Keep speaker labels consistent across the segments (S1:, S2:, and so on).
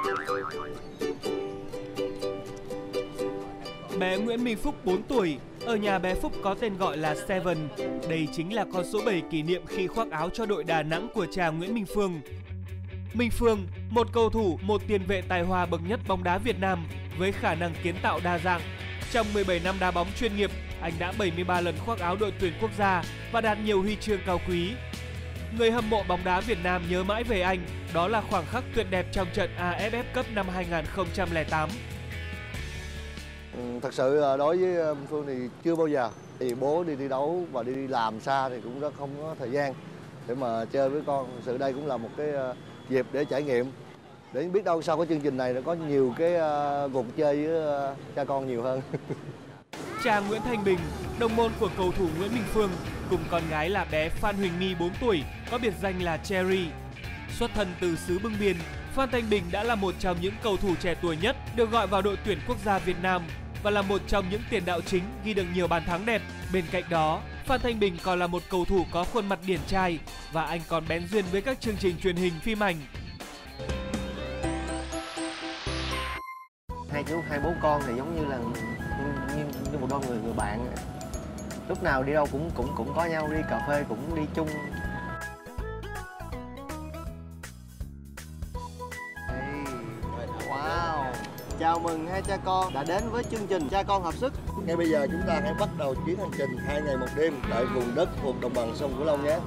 S1: Bé Nguyễn Minh Phúc 4 tuổi, ở nhà bé Phúc có tên gọi là Seven. Đây chính là con số 7 kỷ niệm khi khoác áo cho đội Đà Nẵng của cha Nguyễn Minh Phương. Minh Phương, một cầu thủ, một tiền vệ tài hoa bậc nhất bóng đá Việt Nam với khả năng kiến tạo đa dạng. Trong 17 năm đá bóng chuyên nghiệp, anh đã 73 lần khoác áo đội tuyển quốc gia và đạt nhiều huy chương cao quý. Người hâm mộ bóng đá Việt Nam nhớ mãi về anh, đó là khoảnh khắc tuyệt đẹp trong trận AFF Cup năm 2008.
S2: Thật sự đối với Phương thì chưa bao giờ. Thì bố đi đấu và đi làm xa thì cũng rất không có thời gian để mà chơi với con. Thật sự đây cũng là một cái dịp để trải nghiệm. Để biết đâu sau cái chương trình này nó có nhiều cái cuộc chơi với cha con nhiều hơn.
S1: Cha Nguyễn Thanh Bình, đồng môn của cầu thủ Nguyễn Minh Phương, cùng con gái là bé Phan Huỳnh My 4 tuổi, có biệt danh là Cherry. Xuất thân từ xứ Bưng Biên, Phan Thanh Bình đã là một trong những cầu thủ trẻ tuổi nhất được gọi vào đội tuyển quốc gia Việt Nam và là một trong những tiền đạo chính ghi được nhiều bàn thắng đẹp. Bên cạnh đó, Phan Thanh Bình còn là một cầu thủ có khuôn mặt điển trai và anh còn bén duyên với các chương trình truyền hình, phim ảnh.
S3: Hai chú, hai bố con thì giống như là như một đôi người bạn. Lúc nào đi đâu cũng có nhau, đi cà phê cũng đi chung. Wow! Chào mừng hai cha con đã đến với chương trình Cha Con Hợp Sức.
S2: Ngay bây giờ chúng ta hãy bắt đầu chuyến hành trình 2 ngày 1 đêm tại vùng đất thuộc đồng bằng sông Cửu Long nhé.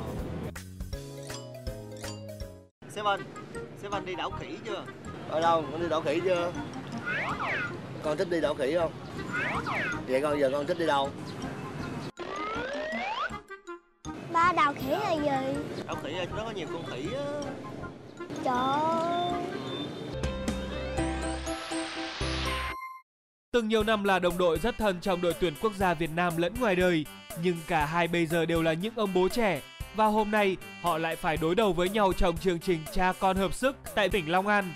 S3: Seven đi đảo khỉ chưa?
S2: Ở đâu? Con đi đảo khỉ chưa? Con thích đi đảo khỉ không? Vậy giờ con thích đi đâu?
S4: Ba, đảo khỉ là gì?
S3: Đảo khỉ là nó có nhiều con khỉ á.
S4: Trời ơi.
S1: Từng nhiều năm là đồng đội rất thân trong đội tuyển quốc gia Việt Nam lẫn ngoài đời, nhưng cả hai bây giờ đều là những ông bố trẻ. Và hôm nay họ lại phải đối đầu với nhau trong chương trình Cha Con Hợp Sức tại tỉnh Long An.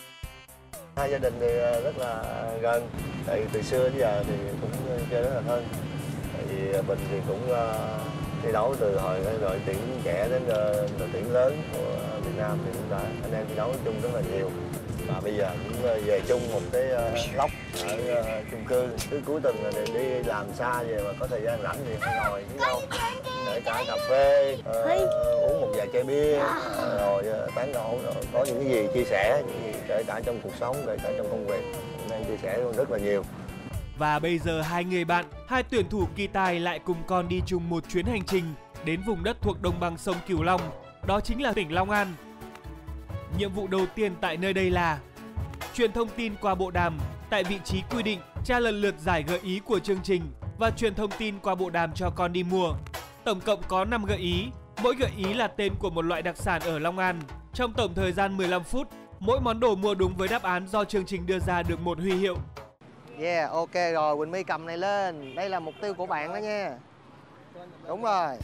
S2: Hai gia đình thì rất là gần, tại từ xưa đến giờ thì cũng chơi rất là thân. Tại vì Bình thì cũng thi đấu từ hồi đội tuyển trẻ đến đội tuyển lớn của Việt Nam thì cũng đã anh em thi đấu chung rất là nhiều. Và bây giờ cũng về chung một cái lốc ở chung cư. Cứ cuối tuần là đi làm xa về mà có thời gian rảnh thì hay ngồi với nhau để cả cà phê, uống một vài chai bia, rồi tán gẫu, rồi có những cái gì chia sẻ, những gì kể cả trong cuộc sống, kể cả trong công việc, nên chia sẻ luôn rất là nhiều.
S1: Và bây giờ hai người bạn, hai tuyển thủ kỳ tài lại cùng con đi chung một chuyến hành trình đến vùng đất thuộc đồng bằng sông Cửu Long, đó chính là tỉnh Long An. Nhiệm vụ đầu tiên tại nơi đây là truyền thông tin qua bộ đàm. Tại vị trí quy định, cha lần lượt giải gợi ý của chương trình và truyền thông tin qua bộ đàm cho con đi mua. Tổng cộng có 5 gợi ý, mỗi gợi ý là tên của một loại đặc sản ở Long An. Trong tổng thời gian 15 phút, mỗi món đồ mua đúng với đáp án do chương trình đưa ra được một huy hiệu.
S3: Yeah, ok rồi, Quỳnh My cầm này lên. Đây là mục tiêu của bạn đó nha. Đúng rồi.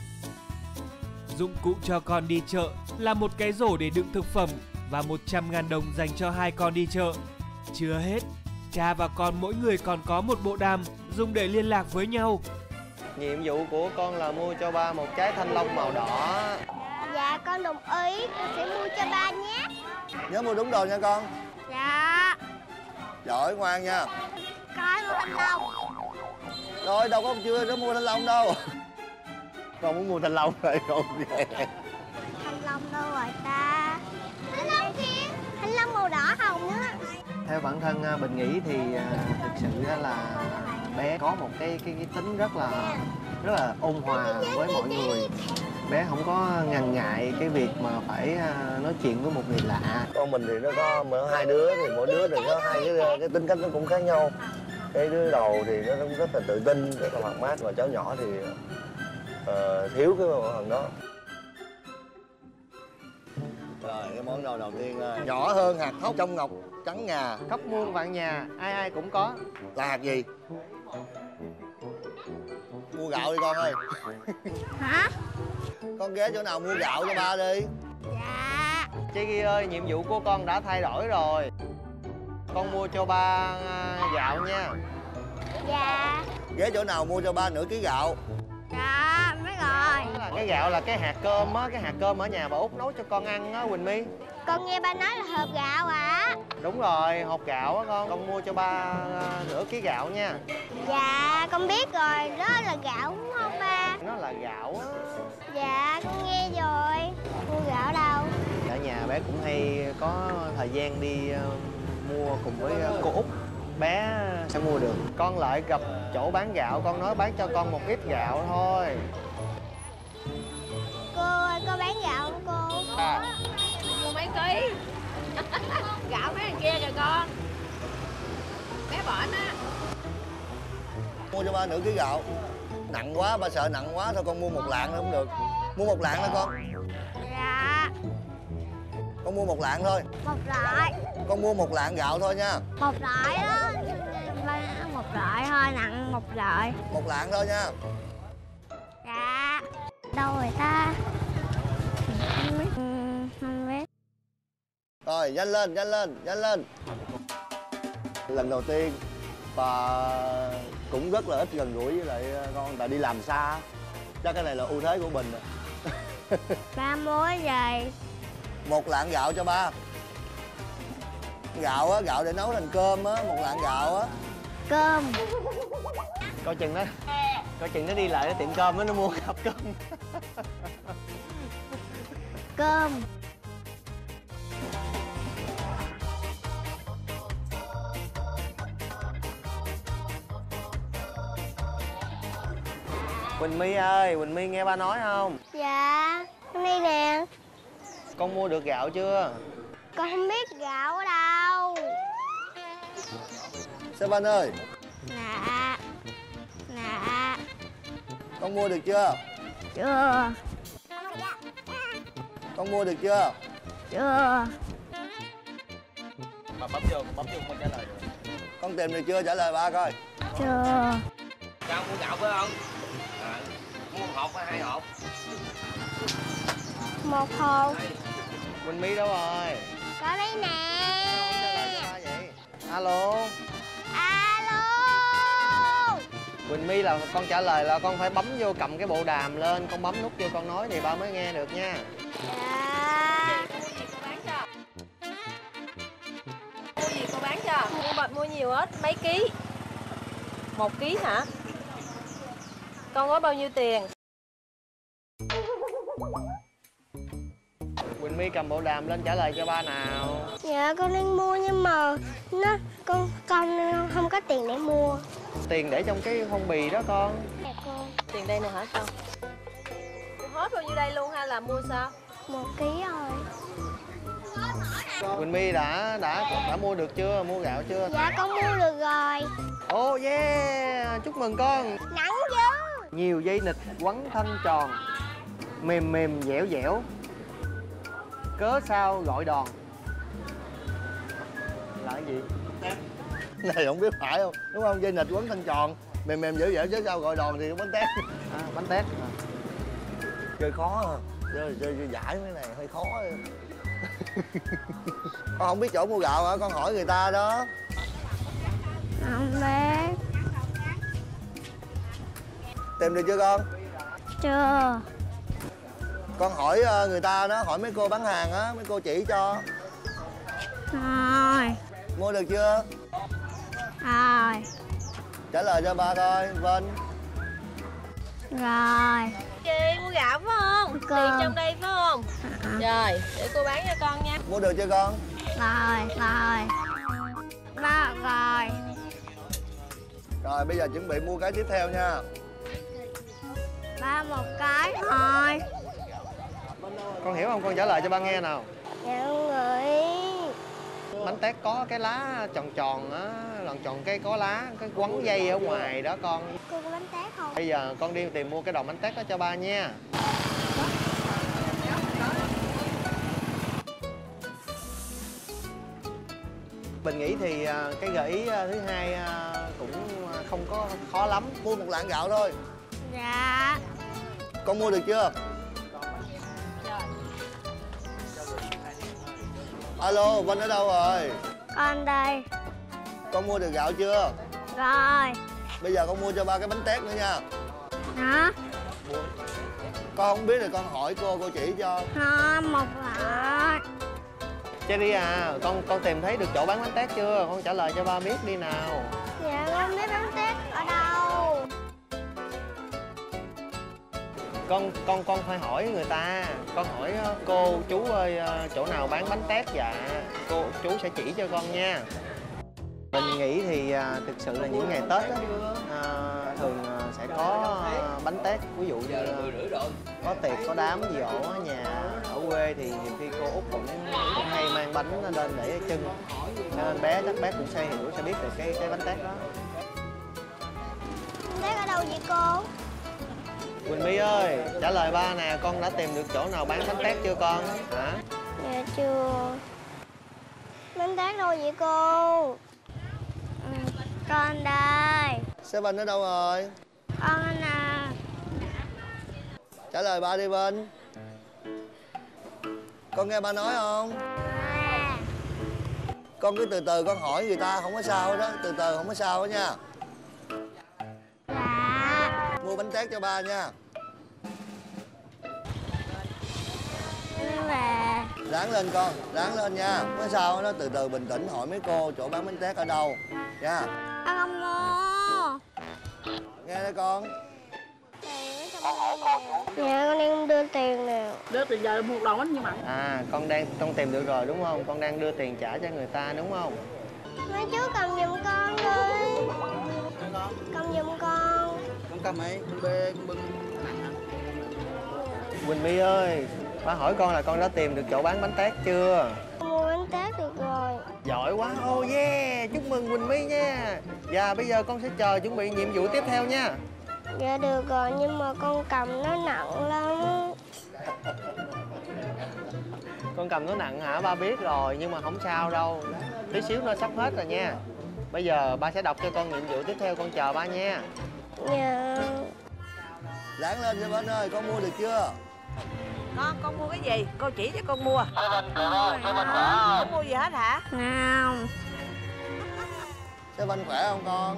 S1: Dụng cụ cho con đi chợ là một cái rổ để đựng thực phẩm và 100.000 đồng dành cho hai con đi chợ. Chưa hết, cha và con mỗi người còn có một bộ đàm dùng để liên lạc với nhau.
S3: Nhiệm vụ của con là mua cho ba một trái thanh long màu đỏ.
S4: Dạ, con đồng ý, con sẽ mua cho ba nhé.
S2: Nhớ mua đúng đồ nha con.
S4: Dạ.
S2: Giỏi, ngoan nha.
S4: Coi mua thanh long.
S2: Rồi, đâu có chưa mua thanh long đâu. Con muốn mua thanh long rồi con về.
S4: Thanh long đâu rồi ta? Thanh long kia. Thanh long màu đỏ hồng nữa.
S3: Theo bản thân Bình nghĩ thì thực sự là bé có một cái tính rất là ôn hòa với mọi người. Bé không có ngần ngại cái việc mà phải nói chuyện với một người lạ.
S2: Con mình thì nó có hai đứa thì mỗi đứa thì có hai cái tính cách nó cũng khác nhau. Cái đứa đầu thì nó cũng rất là tự tin, rất là hoạt bát, và cháu nhỏ thì thiếu cái phần đó. Rồi cái món đồ đầu tiên là nhỏ hơn hạt thóc trong ngọc trắng ngà.
S3: Khắp muôn vạn nhà, ai ai cũng có.
S2: Là hạt gì? Mua gạo đi con ơi.
S4: Hả?
S2: Con ghé chỗ nào mua gạo cho ba đi.
S4: Dạ.
S3: Chi Ghi ơi, nhiệm vụ của con đã thay đổi rồi. Con mua cho ba gạo nha.
S4: Dạ.
S2: Ghé chỗ nào mua cho ba nửa ký gạo.
S4: Dạ, biết rồi.
S3: Cái gạo là cái hạt cơm á, cái hạt cơm ở nhà bà Út nấu cho con ăn á Quỳnh My.
S4: Con nghe ba nói là hộp gạo ạ.
S3: Đúng rồi, hộp gạo á con mua cho ba nửa ký gạo nha.
S4: Dạ con biết rồi, đó là gạo đúng không ba?
S3: Nó là gạo á.
S4: Dạ con nghe rồi. Mua gạo đâu?
S3: Ở nhà bé cũng hay có thời gian đi mua cùng với cô Út. Bé sẽ mua được. Con lại gặp chỗ bán gạo, con nói bán cho con một ít gạo thôi.
S4: Cô ơi, có bán gạo không cô?
S5: Mua mấy ký. Gạo mấy thằng kia kìa con. Bé bệnh á.
S2: Mua cho ba nửa ký gạo. Nặng quá, ba sợ nặng quá thôi con mua một lạng nữa không được. Mua một lạng đó con.
S4: Dạ.
S2: Con mua một lạng thôi.
S4: Một loại.
S2: Con mua một lạng gạo thôi nha.
S4: Một loại đó. Một loại thôi, nặng một loại.
S2: Một lạng thôi nha.
S4: Dạ. Đâu rồi ta? Không biết.
S2: Rồi, nhanh lên, nhanh lên, nhanh lên. Lần đầu tiên và cũng rất là ít gần gũi với lại con, tại đi làm xa. Chắc cái này là ưu thế của Bình.
S4: Ba mua gì?
S2: Một lạng gạo cho ba. Gạo á, gạo để nấu thành cơm á, một lạng gạo á.
S4: Cơm.
S3: Coi chừng nó đi lại cái tiệm cơm đó nó mua hộp cơm.
S4: Cơm.
S3: Quỳnh My ơi, Quỳnh My nghe ba nói không?
S4: Dạ. Con đi nè.
S3: Con mua được gạo chưa?
S4: Con không biết gạo ở đâu.
S2: Seven ơi,
S4: Dạ. Dạ.
S2: con mua được chưa?
S4: Chưa.
S2: Con mua được chưa?
S4: Chưa.
S3: Mà bấm vô con trả lời được.
S2: Con tìm được chưa? Trả lời ba coi.
S4: Chưa.
S6: Cho ông mua gạo phải không? Mua một hộp hay 2 hộp?
S4: Một hộp.
S3: Quỳnh My đâu rồi?
S4: Có đây nè.
S3: Trả lời cho ba vậy. Alo.
S4: Alo.
S3: Quỳnh My là con trả lời là con phải bấm vô cầm cái bộ đàm lên, con bấm nút vô con nói thì ba mới nghe được nha.
S4: Dạ.
S5: Mua gì cô bán cho? Mua nhiều hết, mấy ký? 1 ký hả? Con có bao nhiêu tiền?
S3: Quỳnh My cầm bộ đàm lên trả lời cho ba nào.
S4: Dạ con đang mua nhưng mà con không có tiền để mua.
S3: Tiền để trong cái phong bì đó con.
S4: Dạ con.
S5: Tiền đây nè hả con? Hết bao nhiêu đây luôn hay là mua sao?
S4: 1 ký rồi.
S3: Quỳnh My đã mua được chưa? Mua gạo chưa?
S4: Dạ con mua được rồi.
S3: Oh yeah, chúc mừng con.
S4: Nặng chứ.
S3: Nhiều dây nịch quấn thân tròn, mềm mềm dẻo dẻo, cớ sao gọi đòn. Là cái gì?
S2: Này không biết phải không? Đúng không? Dây nịch quấn thân tròn, mềm mềm dẻo dẻo chứ sao gọi đòn thì bánh tét.
S3: Bánh tét.
S2: Chơi khó à. Chơi giải cái này hơi khó. Con không biết chỗ mua gạo hả? Con hỏi người ta đó.
S4: Không biết.
S2: Tìm được chưa con?
S4: Chưa.
S2: Con hỏi người ta đó, hỏi mấy cô bán hàng á, mấy cô chỉ cho.
S4: Rồi.
S2: Mua được chưa?
S4: Rồi.
S2: Trả lời cho ba coi, Vinh.
S4: Rồi.
S5: Chị mua gạo phải không?
S4: Con.
S5: Tiền trong đây phải không? Rồi, để cô bán cho con nha.
S2: Mua được chưa con?
S4: Rồi. Ba rồi.
S2: Rồi bây giờ chuẩn bị mua cái tiếp theo nha.
S4: Ba một cái thôi.
S3: Con hiểu không? Con trả lời cho ba nghe nào.
S4: Dạ người.
S3: Bánh tét có cái lá tròn tròn á, tròn tròn cái có lá, cái quấn dây ở ngoài đó con.
S4: Cô có bánh tét không?
S3: Bây giờ con đi tìm mua cái đòn bánh tét đó cho ba nha. Mình nghĩ thì cái gợi ý thứ hai cũng không có khó lắm.
S2: Mua một lạng gạo thôi.
S4: Dạ.
S2: Con mua được chưa? Alo, Vinh ở đâu rồi?
S4: Con đây.
S2: Con mua được gạo chưa?
S4: Rồi.
S2: Bây giờ con mua cho ba cái bánh tét nữa nha.
S4: Hả?
S2: Con không biết thì con hỏi cô chỉ cho.
S4: Không, một loại.
S3: Cherry à, con tìm thấy được chỗ bán bánh tét chưa? Con trả lời cho ba biết đi nào.
S4: Dạ con biết bánh tét ở đâu.
S3: Con phải hỏi người ta. Con hỏi cô chú ơi chỗ nào bán bánh tét dạ. Chú sẽ chỉ cho con nha. Mình nghĩ thì thực sự là những ngày Tết á, thường sẽ có bánh tét. Ví dụ như có tiệc, có đám gì ở nhà, ở quê thì nhiều khi cô Út cũng hay mang bánh lên để trưng. Nên chắc bé cũng sẽ hiểu, sẽ biết được cái bánh tét đó.
S4: Bánh tét ở đâu vậy cô?
S3: Quỳnh My ơi, trả lời ba nè, con đã tìm được chỗ nào bán bánh tét chưa con? Hả?
S4: Dạ chưa. Bánh tét đâu vậy cô? Con đây.
S2: Seven ở đâu rồi?
S4: Con anh à.
S2: Trả lời ba đi Vinh. Con nghe ba nói không?
S4: À.
S2: Con cứ từ từ con hỏi người ta, không có sao đó. Từ từ không có sao đó nha.
S4: Dạ.
S2: Mua bánh tét cho ba nha.
S4: Dạ.
S2: Ráng lên con, ráng lên nha. Không có sao đó, từ từ bình tĩnh hỏi mấy cô chỗ bán bánh tét ở đâu nha.
S4: Con không mua.
S2: Nghe đây con.
S4: Dạ con đang đưa tiền nè.
S7: Đưa từ giờ một đòn bánh như mặn.
S3: À, con tìm được rồi đúng không? Con đang đưa tiền trả cho người ta đúng không?
S4: Mấy chú cầm giùm con đi. Cầm giùm con.
S2: Con cầm ấy, con bê, con bưng.
S3: Quỳnh My ơi, ba hỏi con là con đã tìm được chỗ bán bánh tét chưa?
S4: Mua bánh tét được rồi.
S3: Giỏi quá, oh yeah, chúc mừng Quỳnh My nha. Và bây giờ con sẽ chờ chuẩn bị nhiệm vụ tiếp theo nha.
S4: Dạ được rồi, nhưng mà con cầm nó nặng lắm.
S3: Con cầm nó nặng hả? Ba biết rồi, nhưng mà không sao đâu. Tí xíu nó sắp hết rồi nha. Bây giờ ba sẽ đọc cho con nhiệm vụ tiếp theo, con chờ ba nha.
S4: Dạ.
S2: Ráng lên cho Vinh ơi, con mua được chưa?
S7: Con mua cái gì? Cô chỉ cho con mua. Không mua gì hết hả?
S4: Không.
S2: Seven khỏe không con?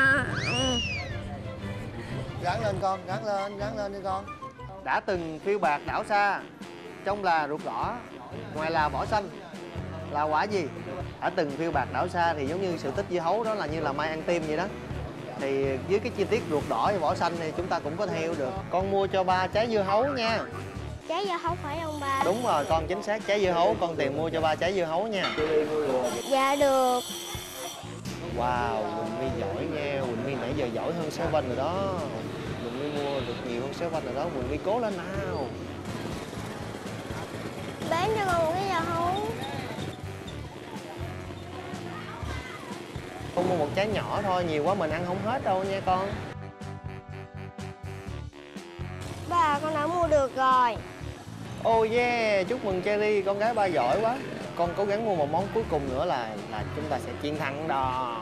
S2: Ráng lên con, ráng lên đi con.
S3: Đã từng phiêu bạt đảo xa, trong là ruột đỏ, ngoài là vỏ xanh, là quả gì? Đã từng phiêu bạt đảo xa thì giống như sự tích dưa hấu đó, là như là mai ăn tim vậy đó. Thì với cái chi tiết ruột đỏ và vỏ xanh thì chúng ta cũng có theo được. Con mua cho ba trái dưa hấu nha.
S4: Trái dưa hấu phải không ba?
S3: Đúng rồi, con chính xác, trái dưa hấu. Con tìm mua cho ba trái dưa hấu nha.
S4: Dạ được.
S3: Wow, Quỳnh My giỏi nha. Quỳnh My nãy giờ giỏi hơn Seven rồi đó. Quỳnh My mua được nhiều hơn Seven rồi đó. Quỳnh My cố lên nào.
S4: Bán cho con một cái dưa hấu.
S3: Con mua một trái nhỏ thôi, nhiều quá mình ăn không hết đâu nha con.
S4: Ba, con đã mua được rồi.
S3: Oh yeah, chúc mừng Cherry, con gái ba giỏi quá. Con cố gắng mua một món cuối cùng nữa là chúng ta sẽ chiến thắng đó.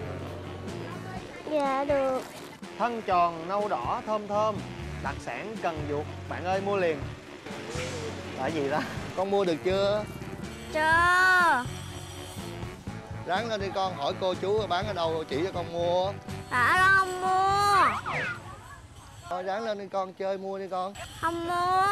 S4: Dạ được.
S3: Thân tròn, nâu đỏ, thơm thơm, đặc sản Cần Duộc. Bạn ơi mua liền. Là gì đó?
S2: Con mua được chưa?
S4: Chưa.
S2: Ráng lên đi con, hỏi cô chú bán ở đâu chỉ cho con mua.
S4: Dạ con không mua.
S2: Thôi ráng lên đi con, chơi mua đi con.
S4: Không mua.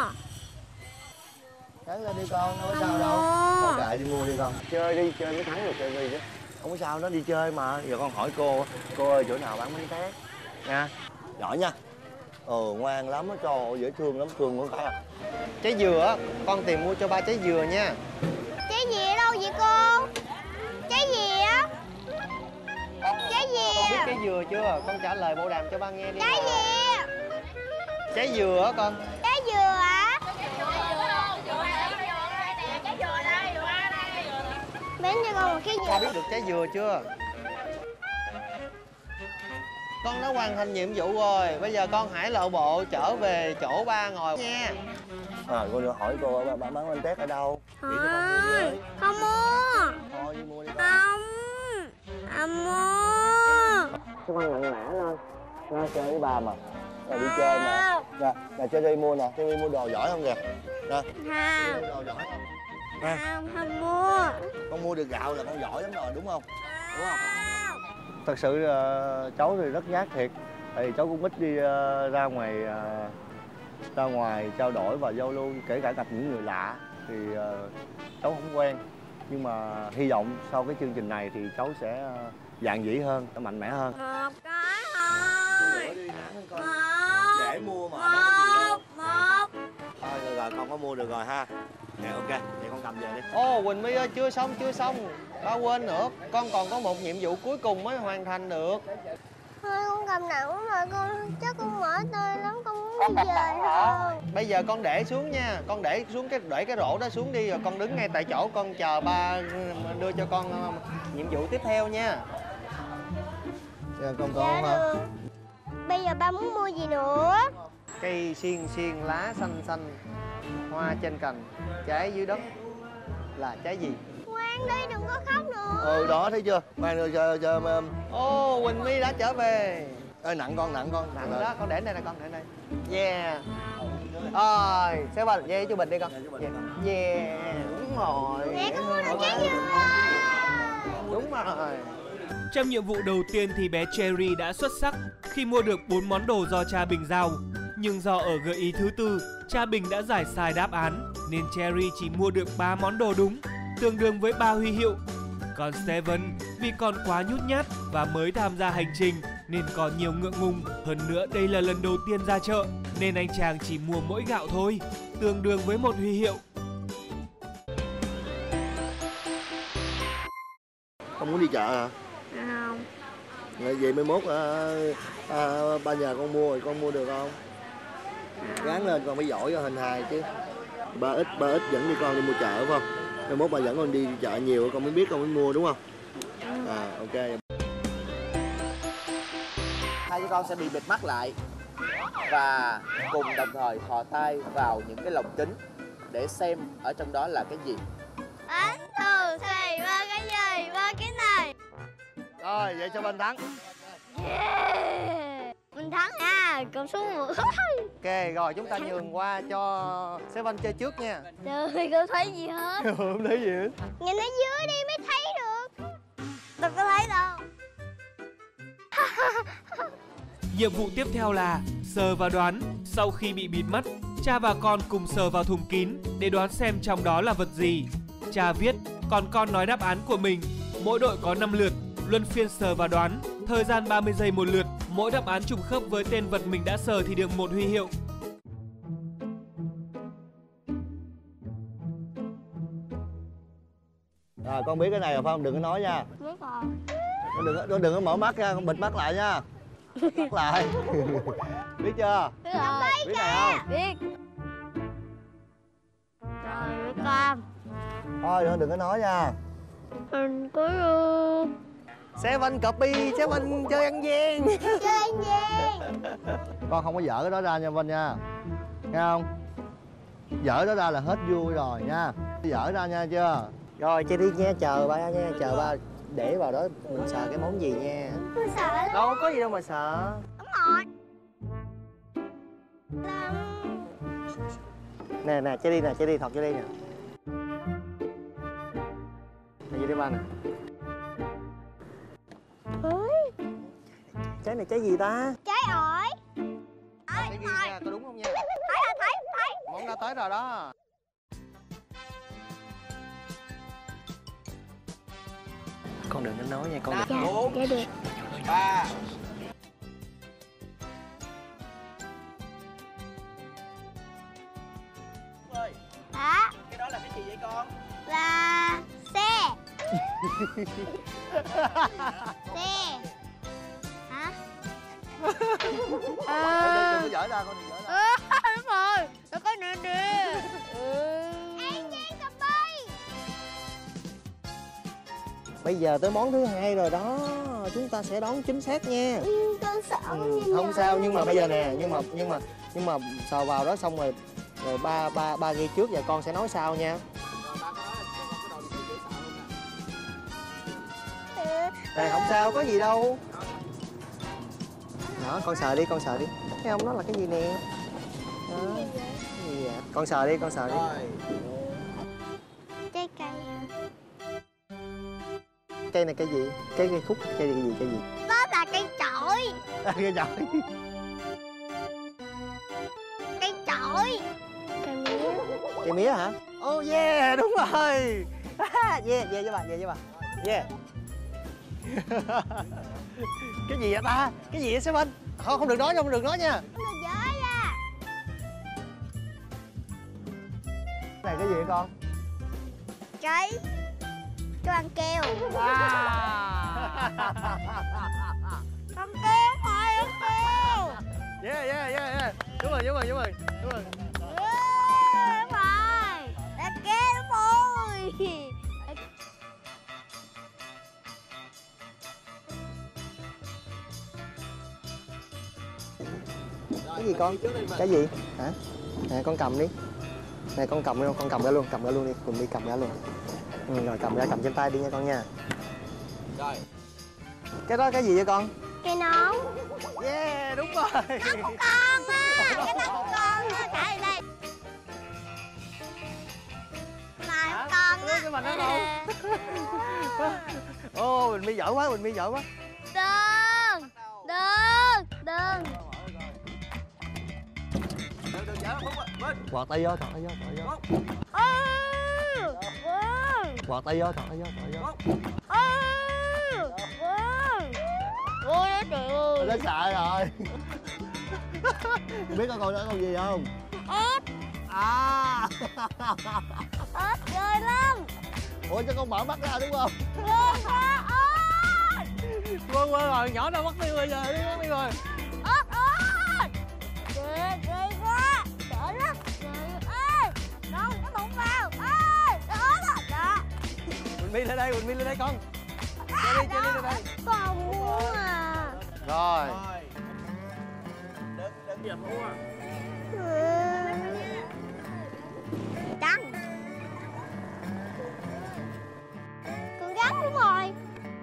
S2: Ráng lên đi con, không có
S4: Không
S2: sao đâu.
S4: mua.
S2: Con kệ đi mua đi con. Chơi đi, chơi mới thắng được chơi đi chứ. Không có sao, nó đi chơi mà. Giờ con hỏi cô ơi chỗ nào bán bánh tét nha. Giỏi nha. Ngoan lắm á, trời ơi, dễ thương lắm, thương con phải à.
S3: Trái dừa á, con tìm mua cho ba trái dừa nha.
S4: Trái gì ở đâu vậy cô? Trái gì á? Trái gì?
S3: Con biết trái dừa chưa? Con trả lời bộ đàm cho ba nghe đi.
S4: Trái gì?
S3: Trái dừa á con.
S4: Trái dừa hả? Bán cho con một cái
S3: Con
S4: dừa.
S3: biết được trái dừa chưa? Con đã hoàn thành nhiệm vụ rồi. Bây giờ con hãy lộ bộ trở về chỗ ba ngồi nha.
S2: Cô được hỏi cô bán bánh tét ở đâu? Chỉ cho con mua với.
S4: Không mua.
S2: Thôi đi mua đi con.
S4: Không. Không mua.
S2: Các con nặng nã lên. Ra chơi với ba mà. Rồi đi chơi mà. Nè, chơi đi mua nè. Chơi đi mua đồ giỏi không kìa. Nè.
S4: Không.
S2: Mua đồ giỏi không?
S4: Không mua.
S2: Con mua được gạo là con giỏi lắm rồi đúng không? Đúng không?
S3: Thật sự cháu thì rất nhát thiệt. Thì cháu cũng ít đi ra ngoài trao đổi và giao lưu, kể cả gặp những người lạ.
S2: thì cháu không quen. Nhưng mà hy vọng sau cái chương trình này thì cháu sẽ dạn dĩ hơn, mạnh mẽ hơn.
S4: Một cái thôi.
S2: Dễ mua mà.
S4: Một.
S2: Thôi được rồi, con có mua được rồi ha. Nè ok, vậy con cầm về đi.
S3: Ô Quỳnh My ơi, chưa xong. Ba quên nữa, con còn có một nhiệm vụ cuối cùng mới hoàn thành được.
S4: Thôi con cầm nặng quá mà con chắc con mỏi tay lắm, con muốn đi về thôi.
S3: Bây giờ con để xuống nha, con để xuống để cái rổ đó xuống đi, rồi con đứng ngay tại chỗ, con chờ ba đưa cho con nhiệm vụ tiếp theo nha.
S2: Dạ, con
S4: Dạ
S2: hả?
S4: được. Bây giờ ba muốn mua gì nữa?
S3: Cây xiên xiên lá xanh xanh, hoa trên cành, trái dưới đất là trái gì?
S4: Ngoan đi, đừng có khóc nữa.
S2: Ừ đó, thấy chưa? Khoan rồi chờ.
S3: Ô, Quỳnh My đã trở về.
S2: Ê, nặng con.
S3: Nặng đó, con để đây nè con, để đây. Yeah. Rồi, Sẽ Vân, yeah chú Bình đi con. Yeah, đúng rồi.
S4: Mẹ con mua được trái dừa rồi.
S3: Đúng rồi.
S1: Trong nhiệm vụ đầu tiên thì bé Cherry đã xuất sắc khi mua được 4 món đồ do cha Bình giao. Nhưng do ở gợi ý thứ tư, cha Bình đã giải sai đáp án nên Cherry chỉ mua được 3 món đồ đúng, tương đương với 3 huy hiệu. Còn Steven vì còn quá nhút nhát và mới tham gia hành trình nên còn nhiều ngượng ngùng. Hơn nữa đây là lần đầu tiên ra chợ nên anh chàng chỉ mua mỗi gạo thôi, tương đương với 1 huy hiệu.
S2: Con muốn đi chợ hả?
S4: Không.
S2: Vậy mai mốt ba nhờ con mua rồi con mua được không? Gắng lên, con phải giỏi hình hài chứ. Ba ít dẫn đi con đi mua chợ phải không? Mai mốt ba dẫn con đi chợ nhiều con mới biết con mới mua đúng không? Ok.
S6: Hai đứa con sẽ bị bịt mắt lại và cùng đồng thời thò tay vào những cái lồng kính để xem ở trong đó là cái gì.
S4: Bánh thù xì ba cái gì ba cái này.
S2: Rồi vậy cho bên thắng.
S4: Yeah. Mình thắng ha, cầm xuống một.
S3: Ok, rồi chúng ta nhường qua cho Sẽ Vân chơi trước nha.
S4: Trời, không thấy gì hết.
S3: Không thấy gì hết.
S4: Nhìn ở dưới đi mới thấy được. Đâu có thấy đâu.
S1: Nhiệm vụ tiếp theo là sờ và đoán. Sau khi bị bịt mắt, cha và con cùng sờ vào thùng kín để đoán xem trong đó là vật gì. Cha viết, còn con nói đáp án của mình. Mỗi đội có 5 lượt, luân phiên sờ và đoán. Thời gian 30 giây một lượt. Mỗi đáp án trùng khớp với tên vật mình đã sờ thì được 1 huy hiệu.
S2: Rồi con biết cái này rồi phải không? Đừng có nói nha.
S4: Biết rồi.
S2: Con đừng có mở mắt nha, con bịt mắt lại nha. Mắt lại. Biết chưa?
S4: Biết rồi.
S2: Biết này không?
S4: Biết. Rồi biết con.
S2: Thôi đừng có nói nha.
S4: Mình có luôn.
S3: Sẽ Vân copy, Sẽ Vân chơi ăn gian.
S4: Chơi anh gì?
S2: Con không có dở cái đó ra nha Vinh nha. Nghe không? Dở đó ra là hết vui rồi nha. Dở ra nha chưa?
S3: Rồi chơi đi nha, chờ ba nha, chờ ba để vào đó mình sợ cái món gì nha.
S4: Tôi sợ lắm.
S3: Đâu có gì đâu mà sợ.
S4: Đúng rồi.
S3: Nè, chơi đi, thật chơi đi nè. Này gì đi ba nè.
S4: Ôi,
S3: Trái này trái gì ta?
S4: trái ổi.
S3: Phải ghi nha, có đúng không nha?
S4: Thấy.
S3: Món đã tới rồi đó. Con đừng có nói nha, con đừng.
S6: 4,
S4: Dạ được.
S6: 3.
S4: Đó
S6: Cái đó là cái gì vậy con?
S4: là xe. Xe. Hả?
S2: Đừng có dở ra, con đừng dở ra.
S4: Đúng rồi. Nó có nè nè. An Giang cà phê.
S3: Bây giờ tới món thứ hai rồi đó, chúng ta sẽ đoán chính xác nha.
S4: Con sợ
S3: Không sao, nhưng mà bây giờ nè, nhưng mà sờ vào đó xong rồi ba ghi trước và con sẽ nói sau nha. Này không sao, có gì đâu. Đó, con sờ đi. Thấy không, nó là cái gì nè. Đó. Cái gì vậy? Con sờ đi.
S4: trái cây.
S3: Cây này cây gì? Cây khúc, cây gì?
S4: Đó là cây chổi.
S2: Cái chổi.
S4: Cây chổi. Cây mía.
S3: Cây mía hả? Oh yeah, đúng rồi. Yeah, với bà, yeah. Cái gì vậy ta? Cái gì vậy Seven? Không được nói nha, không được nói nha.
S4: Không được giới à.
S3: Cái này cái gì vậy con?
S4: Trái cho ăn keo. Con keo thôi, ăn keo.
S3: Yeah. Đúng rồi.
S4: Đúng rồi. Ăn keo đúng rồi.
S3: Cái gì con? Cái gì? Hả? Nè con cầm đi. Nè con cầm ra luôn đi, cùng đi cầm ra luôn. Rồi cầm trên tay đi nha con nha.
S6: Rồi.
S3: Cái đó cái gì vậy con?
S4: Cây nón.
S3: Yeah, đúng rồi.
S4: Con á, cái đó của con á, trả lại đây. Mà con á.
S3: Cái mặt đó đâu? Ô, Bình My giỏi quá.
S4: Đừng.
S3: Quạt tay vô. Quạt tay vô.
S4: Ôi trời ơi.
S3: Nó sợ rồi. Biết con đó con gì không?
S4: Ếch. Ếch ghê lắm.
S3: Ủa cho con mở mắt ra đúng không?
S4: Ghê quá.
S3: Quên rồi, nhỏ đâu mất tiêu bây giờ, đi rồi.
S4: Ếch. Ghê quá. Sợ lắm. Ê, đâu nó đụng vào. Ê, đó.
S3: Bình My lên đây con. Chơi đi lên đây.
S4: Con muốn à.
S3: Rồi.
S6: Đừng gì thua.
S4: Trăng. Con rắn đúng rồi.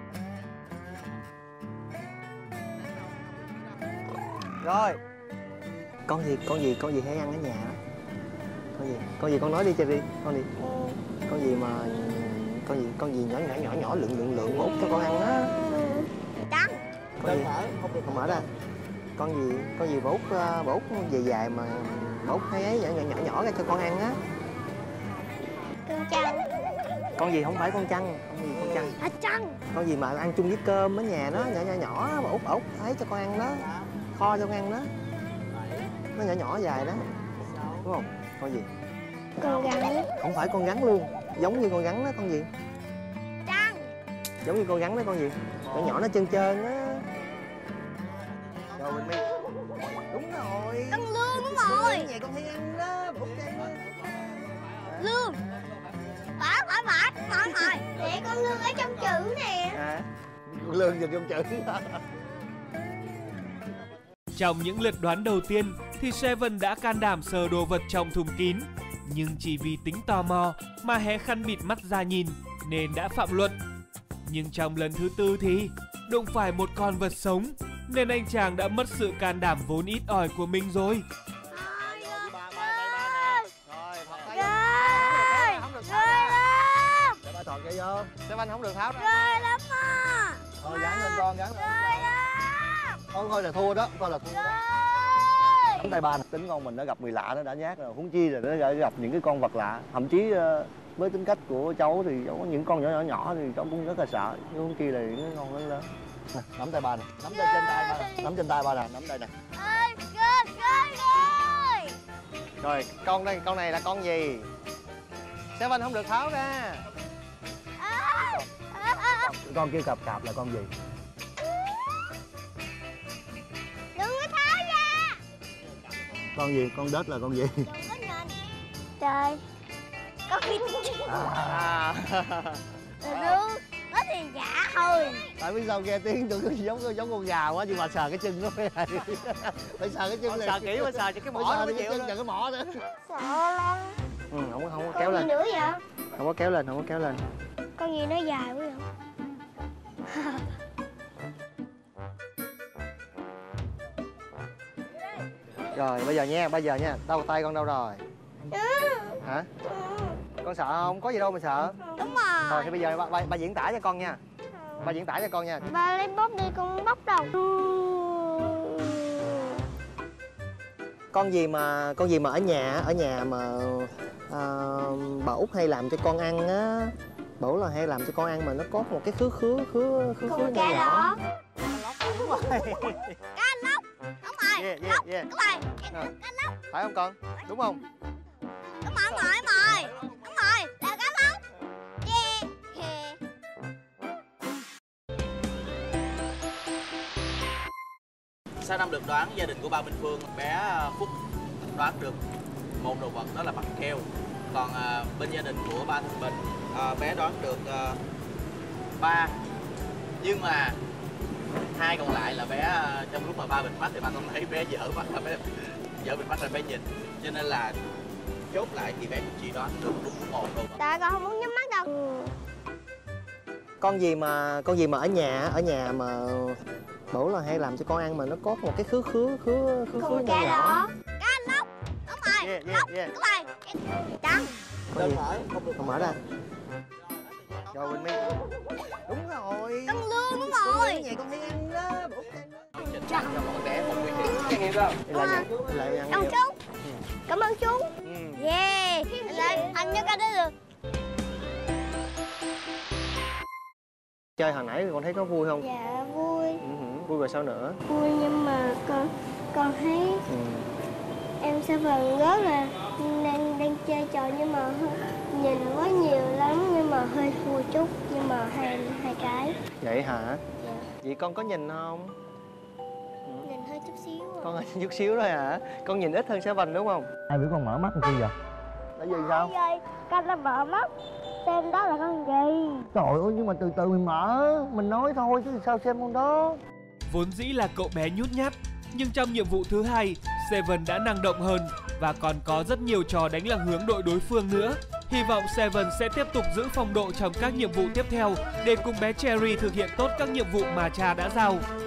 S3: Rồi. Con gì hay ăn ở nhà đó? Con gì con nói đi chơi đi, con đi. Con gì nhỏ lượng út cho con ăn á.
S4: Trăng.
S3: Con gì? Không mở ra. Con gì bột dài mà bột hay ấy nhỏ ra cho con ăn á.
S4: Con trăng.
S3: Con gì không phải con trăng,
S4: À trăng.
S3: Con gì mà ăn chung với cơm ở nhà đó, nhỏ út ấy cho con ăn đó. Kho cho con ăn đó. Nó nhỏ dài đó. Đúng không? Con gì?
S4: Con rắn.
S3: Không phải con rắn luôn, giống như con rắn đó. Con gì?
S4: Trăng.
S3: Giống như con rắn đó. Con gì? Nhỏ nó trơn á. Rồi Bình My. Đúng rồi.
S4: Con lươn đúng rồi.
S3: Vậy con hay ăn đó.
S4: Lươn. Phải. Để con lươn ở trong chữ nè.
S3: Con lươn vào trong chữ.
S1: Trong những lượt đoán đầu tiên thì Seven đã can đảm sờ đồ vật trong thùng kín, nhưng chỉ vì tính tò mò mà hé khăn bịt mắt ra nhìn nên đã phạm luật. Nhưng trong lần thứ tư thì đụng phải một con vật sống nên anh chàng đã mất sự can đảm vốn ít ỏi của mình rồi.
S3: Thọt kia vô. Seven không được tháo ra.
S4: Ghê lắm à.
S3: Thôi gắn lên con, gắn lên.
S4: Ghê lắm.
S3: Thôi là thua đó, thôi là thua đó. Nắm tay ba. Tính con mình nó gặp người lạ nó đã nhát rồi, huống chi là nó gặp những cái con vật lạ. Thậm chí với tính cách của cháu thì cháu có những con nhỏ thì cháu cũng rất là sợ. Nhưng huống chi là những con lớn lớn. Nè, nắm tay ba nè, nắm tay trên tay ba nè, nắm trên tay ba nè, nắm đây nè.
S4: Ê, ghê.
S3: Rồi, con này là con gì? Seven không được tháo ra. Con kia cạp là con gì?
S4: Đừng có tháo ra.
S3: Con gì? Con đết là con gì?
S4: Đừng có nhìn. Trời. Con vịt. Đúng. Nó thì giả thôi.
S3: Tại biết sao nghe tiếng tưởng giống con gà quá nhưng mà sờ cái chân nó phải phải sờ cái chân này.
S6: Sờ kỹ quá, sờ cho cái mỏ nó chịu.
S3: Sờ cái mỏ nữa.
S4: Sợ lắm.
S3: Không có kéo lên.
S4: Con gì nữa vậy?
S3: Không có kéo lên.
S4: Con gì nó dài quá vậy?
S3: Rồi bây giờ nha, đâu tay con đâu rồi? Hả? Con sợ không? Có gì đâu mà sợ.
S4: Đúng rồi.
S3: Thôi thì bây giờ ba diễn tả cho con nha. Ba diễn tả cho con nha.
S4: Ba lấy bóp đi, con bóp đầu.
S3: Con gì mà ở nhà mà bà Út hay làm cho con ăn á. Bảo là hay làm cho con ăn mà nó có một cái khứ
S4: Cá
S3: nhỏ.
S4: lóc.
S3: Đúng rồi.
S4: Cá lóc. Đúng rồi.
S3: Yeah.
S4: Đúng rồi. Cá lóc.
S3: Phải không con? Đúng không?
S4: Đúng rồi. Đúng rồi. Là cá lóc. Yeah.
S6: Sau năm được đoán, gia đình của ba Minh Phương, bé Phúc đoán được một đồ vật đó là băng keo. Còn bên gia đình của ba Thanh Bình, bé đoán được 3. Nhưng mà 2 còn lại là bé trong lúc mà ba bịt mắt thì ba không thấy bé dở mắt là bé dở bịt mắt là bé nhìn. Cho nên là chốt lại thì bé cũng chỉ đoán được đúng một đồ vật.
S4: Tại con không muốn nhắm mắt đâu.
S3: Con gì mà ở nhà mà Bảo là hay làm cho con ăn mà nó có một cái khứ
S4: Cá
S3: nhỏ.
S4: lóc. Cá lóc. Đúng rồi.
S3: Yeah.
S4: Đúng rồi. Trắng.
S3: Con gì?
S6: Không được
S3: Con mở ra. Rồi Quỳnh My. Đúng rồi.
S4: Con lương đúng rồi.
S3: Vậy con hay ăn đó.
S6: Dành cho mọi bé không nguy hiểm.
S3: Lại ăn.
S4: Cảm ơn chú. Cảm ơn chú. Yeah. Lại ăn cho cái đó được.
S3: Chơi hồi nãy con thấy có vui không?
S4: Dạ vui.
S3: Vui rồi sao nữa?
S4: Vui nhưng mà con thấy em sẽ phần rất là đang chơi trò nhưng mà nhìn quá nhiều lắm nhưng mà hơi thua chút nhưng mà hai cái.
S3: Vậy hả?
S4: Dạ.
S3: Vậy con có nhìn không?
S4: Nhìn hơi chút xíu.
S3: Con chút xíu thôi hả? Con nhìn ít hơn Seven đúng không?
S8: Ai biểu con mở mắt làm chi vậy?
S3: Là gì sao?
S4: Con đã mở mắt. Xem đó là con gì?
S8: Trời ơi, nhưng mà từ từ mình mở, mình nói thôi chứ sao xem con đó.
S1: Vốn dĩ là cậu bé nhút nhát, nhưng trong nhiệm vụ thứ 2, Seven đã năng động hơn và còn có rất nhiều trò đánh lạc hướng đội đối phương nữa. Hy vọng Seven sẽ tiếp tục giữ phong độ trong các nhiệm vụ tiếp theo để cùng bé Cherry thực hiện tốt các nhiệm vụ mà cha đã giao.